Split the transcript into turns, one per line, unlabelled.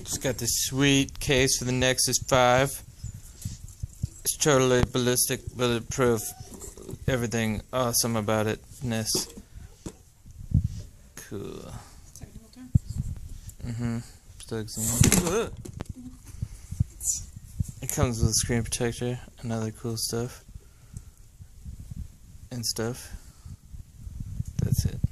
Just got this sweet case for the Nexus 5. It's totally ballistic, bulletproof. Everything awesome about it. Ness. Cool. Plugs in. It comes with a screen protector and other cool stuff. And stuff. That's it.